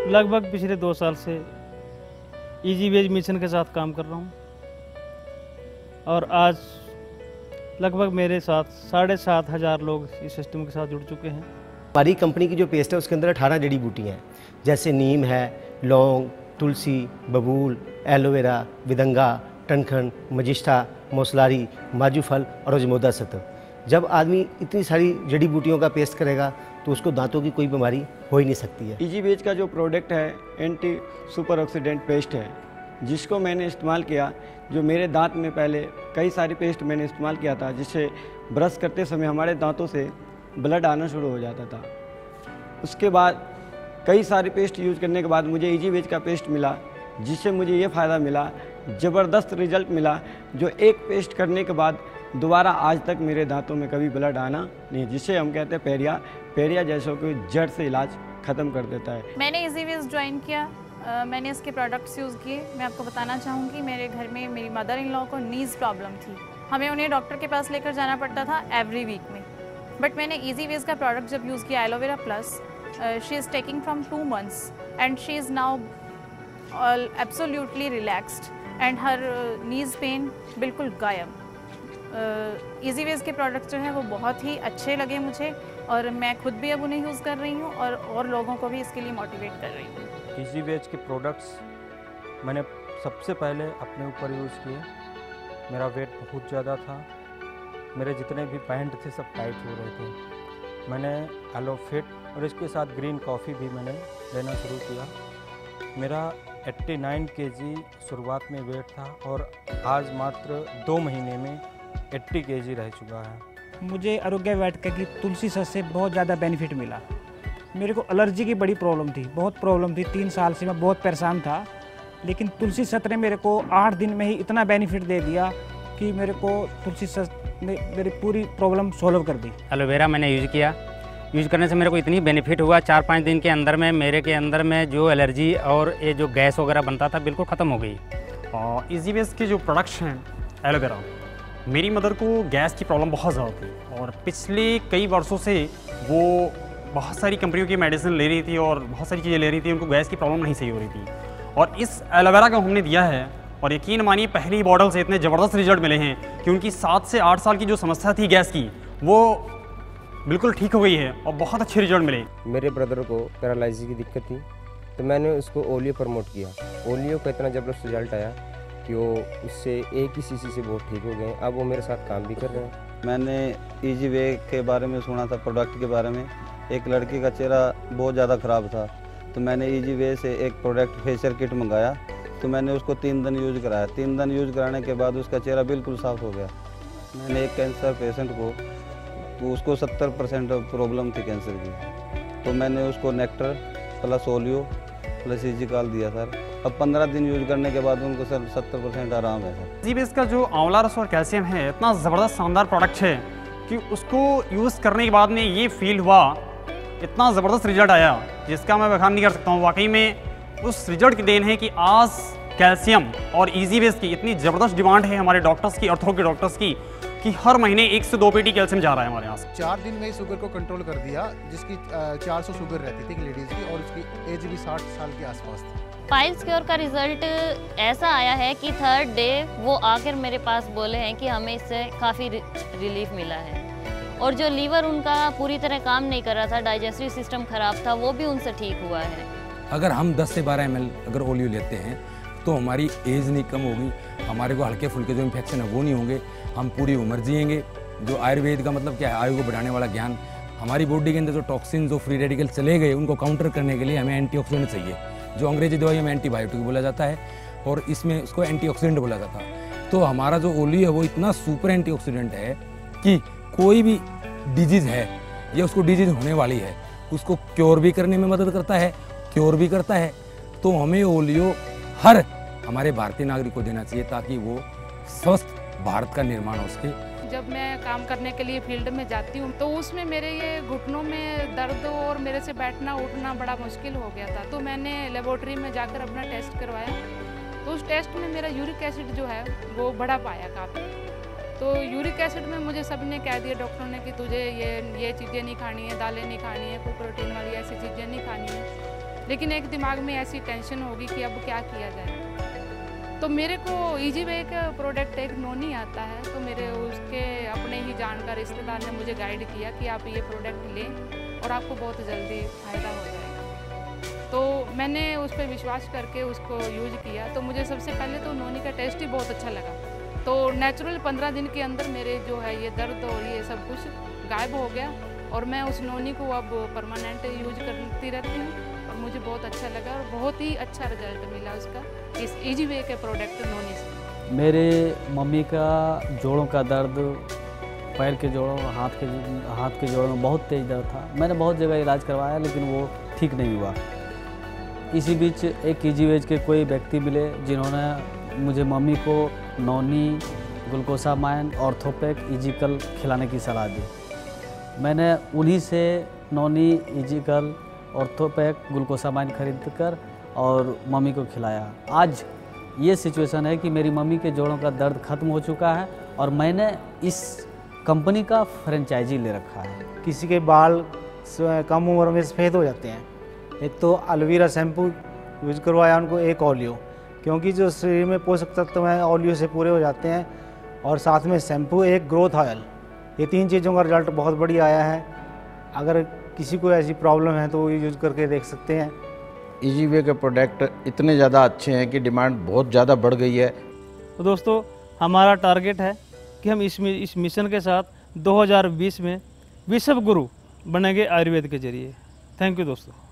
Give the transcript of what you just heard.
लगभग पिछले 2 साल से इजी वेज मिशन के साथ काम कर रहा हूँ और आज लगभग मेरे साथ 7,500 लोग इस सिस्टम के साथ जुड़ चुके हैं। हमारी कंपनी की जो पेस्ट है उसके अंदर 18 जड़ी बूटियाँ हैं, जैसे नीम है, लौंग, तुलसी, बबूल, एलोवेरा, विदंगा, टनखन, मजिष्ठा, मौसलारी, माजूफल और अजमोदा सत्व। जब आदमी इतनी सारी जड़ी बूटियों का पेस्ट करेगा तो उसको दांतों की कोई बीमारी हो ही नहीं सकती है। इजी वेज का जो प्रोडक्ट है एंटी सुपर ऑक्सीडेंट पेस्ट है, जिसको मैंने इस्तेमाल किया। जो मेरे दांत में पहले कई सारी पेस्ट मैंने इस्तेमाल किया था, जिससे ब्रश करते समय हमारे दांतों से ब्लड आना शुरू हो जाता था। उसके बाद कई सारी पेस्ट यूज़ करने के बाद मुझे इजी वेज का पेस्ट मिला, जिससे मुझे ये फ़ायदा मिला, ज़बरदस्त रिज़ल्ट मिला, जो एक पेस्ट करने के बाद दोबारा आज तक मेरे दांतों में कभी ब्लड आना नहीं, जिसे हम कहते हैं पेरिया जैसों को जड़ से इलाज ख़त्म कर देता है। मैंने इजी वेज ज्वाइन किया, मैंने इसके प्रोडक्ट्स यूज़ किए। मैं आपको बताना चाहूँगी, मेरे घर में मेरी मदर इन लॉ को नीज़ प्रॉब्लम थी, हमें उन्हें डॉक्टर के पास लेकर जाना पड़ता था एवरी वीक में। बट मैंने इजी वेज का प्रोडक्ट जब यूज़ किया, aloe vera plus, she is taking from 2 months and she is now absolutely relaxed and her knees pain बिल्कुल गायब। इजी वेज के प्रोडक्ट्स जो हैं वो बहुत ही अच्छे लगे मुझे और मैं खुद भी अब उन्हें यूज़ कर रही हूँ और लोगों को भी इसके लिए मोटिवेट कर रही हूँ। इजी वेज के प्रोडक्ट्स मैंने सबसे पहले अपने ऊपर यूज़ किए। मेरा वेट बहुत ज़्यादा था, मेरे जितने भी पैंट थे सब टाइट हो रहे थे। मैंने एलोफिट और इसके साथ ग्रीन कॉफ़ी भी मैंने लेना शुरू किया। मेरा 89 kg शुरुआत में वेट था और आज मात्र 2 महीने में 80 kg रह चुका है। मुझे आरोग्य वाटिका की तुलसी सस से बहुत ज़्यादा बेनिफिट मिला। मेरे को एलर्जी की बड़ी प्रॉब्लम थी, बहुत प्रॉब्लम थी, 3 साल से मैं बहुत परेशान था, लेकिन तुलसी सस ने मेरे को 8 दिन में ही इतना बेनिफिट दे दिया कि मेरे को तुलसी सस ने मेरी पूरी प्रॉब्लम सॉल्व कर दी। एलोवेरा मैंने यूज़ किया, यूज़ करने से मेरे को इतनी बेनिफिट हुआ, 4-5 दिन के अंदर में मेरे के अंदर में जो एलर्जी और ये जो गैस वगैरह बनता था बिल्कुल ख़त्म हो गई। और इजी वेज के जो प्रोडक्ट्स हैं एलोवेरा, मेरी मदर को गैस की प्रॉब्लम बहुत ज़्यादा थी और पिछले कई वर्षों से वो बहुत सारी कंपनियों की मेडिसिन ले रही थी और बहुत सारी चीज़ें ले रही थी, उनको गैस की प्रॉब्लम नहीं सही हो रही थी। और इस एलोवेरा को हमने दिया है और यकीन मानिए पहली बॉटल से इतने ज़बरदस्त रिजल्ट मिले हैं कि उनकी 7 से 8 साल की जो समस्या थी गैस की, वो बिल्कुल ठीक हो गई है और बहुत अच्छे रिजल्ट मिले। मेरे ब्रदर को पैरालाइसिस की दिक्कत थी तो मैंने उसको ओलियो प्रमोट किया। ओलियो का इतना ज़बरदस्त रिजल्ट आया कि वो उससे एक ही सीसी से बहुत ठीक हो गए। अब वो मेरे साथ काम भी कर रहे हैं। मैंने इजी वे के बारे में सुना था, प्रोडक्ट के बारे में। एक लड़की का चेहरा बहुत ज़्यादा ख़राब था तो मैंने इजी वे से एक प्रोडक्ट फेशियल किट मंगाया, तो मैंने उसको 3 दिन यूज़ कराया। 3 दिन यूज़ कराने के बाद उसका चेहरा बिल्कुल साफ़ हो गया। मैंने एक कैंसर पेशेंट को, तो उसको 70% प्रॉब्लम थी कैंसर की, तो मैंने उसको नेक्टर प्लस ओलियो प्लस इजीकाल दिया सर। अब 15 दिन यूज़ करने के बाद उनको सर 70% आराम है सर। इजी वेज का जो आंवला रस और कैल्शियम है इतना ज़बरदस्त शानदार प्रोडक्ट है कि उसको यूज़ करने के बाद में ये फील हुआ, इतना ज़बरदस्त रिजल्ट आया जिसका मैं बखान नहीं कर सकता हूँ। वाकई में उस रिजल्ट की देन है कि आज कैल्शियम और इजी वेज की इतनी ज़बरदस्त डिमांड है हमारे डॉक्टर्स की, अर्थों के डॉक्टर्स की, कि हर महीने 1 से 2 पेटी कैल्शियम जा रहा है हमारे यहाँ से। 4 दिन में ही शुगर को कंट्रोल कर दिया, जिसकी 400 शुगर रहती थी लेडीज़ की और उसकी एज भी 60 साल के आसपास थी। पाइल्स क्योर का रिजल्ट ऐसा आया है कि 3rd डे वो आकर मेरे पास बोले हैं कि हमें इससे काफ़ी रिलीफ मिला है और जो लीवर उनका पूरी तरह काम नहीं कर रहा था, डाइजेस्टिव सिस्टम ख़राब था, वो भी उनसे ठीक हुआ है। अगर हम 10 से 12 ml अगर ओलियो लेते हैं तो हमारी एज नहीं कम होगी, हमारे को हल्के फुल्के जो इन्फेक्शन है वो नहीं होंगे, हम पूरी उम्र जिएंगे। जो आयुर्वेद का मतलब क्या है, आयु को बढ़ाने वाला ज्ञान। हमारी बॉडी के अंदर जो टॉक्सिन, जो फ्री रेडिकल चले गए, उनको काउंटर करने के लिए हमें एंटीऑक्सीडेंट चाहिए, जो अंग्रेजी दवाई में एंटीबायोटिक बोला जाता है और इसमें उसको एंटीऑक्सीडेंट बोला जाता है। तो हमारा जो ओलियो है वो इतना सुपर एंटीऑक्सीडेंट है कि कोई भी डिजीज़ है या उसको डिजीज़ होने वाली है उसको क्योर भी करने में मदद करता है, क्योर भी करता है। तो हमें ओलियो हर हमारे भारतीय नागरिक को देना चाहिए ताकि वो स्वस्थ भारत का निर्माण हो सके। जब मैं काम करने के लिए फील्ड में जाती हूँ तो उसमें मेरे ये घुटनों में दर्द और मेरे से बैठना उठना बड़ा मुश्किल हो गया था। तो मैंने लेबोरेटरी में जाकर अपना टेस्ट करवाया, तो उस टेस्ट में मेरा यूरिक एसिड जो है वो बढ़ा पाया काफ़ी। तो यूरिक एसिड में मुझे सब ने कह दिया डॉक्टरों ने कि तुझे ये चीज़ें नहीं खानी है, दालें नहीं खानी है, कोई प्रोटीन वाली ऐसी चीज़ें नहीं खानी है। लेकिन एक दिमाग में ऐसी टेंशन होगी कि अब क्या किया जाए। तो मेरे को इजी वे का प्रोडक्ट एक नोनी आता है, तो मेरे उसके अपने ही जानकार रिश्तेदार ने मुझे गाइड किया कि आप ये प्रोडक्ट लें और आपको बहुत जल्दी फ़ायदा हो जाएगा। तो मैंने उस पर विश्वास करके उसको यूज किया। तो मुझे सबसे पहले तो नोनी का टेस्ट ही बहुत अच्छा लगा। तो नेचुरल 15 दिन के अंदर मेरे जो है ये दर्द और ये सब कुछ गायब हो गया और मैं उस नोनी को अब परमानेंट यूज करती रहती हूँ और मुझे बहुत अच्छा लगा और बहुत ही अच्छा रिजल्ट मिला उसका इस इजी वे के प्रोडक्ट नोनी से। मेरे मम्मी का जोड़ों का दर्द, पैर के जोड़ों, हाथ के जोड़ों में बहुत तेज़ दर्द था। मैंने बहुत जगह इलाज करवाया लेकिन वो ठीक नहीं हुआ। इसी बीच एक इजी वेज के कोई व्यक्ति मिले जिन्होंने मुझे मम्मी को नोनी, ग्लूकोसामाइन, ऑर्थोपेक, इजिकल खिलाने की सलाह दी। मैंने उन्हीं से नोनी, इजिकल, ऑर्थोपेक, ग्लूकोसामाइन खरीद कर और मम्मी को खिलाया। आज ये सिचुएशन है कि मेरी मम्मी के जोड़ों का दर्द ख़त्म हो चुका है और मैंने इस कंपनी का फ्रेंचाइजी ले रखा है। किसी के बाल कम उम्र में सफ़ेद हो जाते हैं, एक तो एलोवेरा शैम्पू यूज करवाया उनको, एक ओलियो, क्योंकि जो शरीर में पोषक तत्व हैं ओलियो से पूरे हो जाते हैं, और साथ में शैम्पू, एक ग्रोथ ऑयल। ये 3 चीज़ों का रिजल्ट बहुत बढ़िया आया है। अगर किसी को ऐसी प्रॉब्लम है तो वो यूज करके देख सकते हैं। इजी वे के प्रोडक्ट इतने ज़्यादा अच्छे हैं कि डिमांड बहुत ज़्यादा बढ़ गई है। तो दोस्तों, हमारा टारगेट है कि हम इस मिशन के साथ 2020 में विश्व गुरु बनेंगे आयुर्वेद के जरिए। थैंक यू दोस्तों।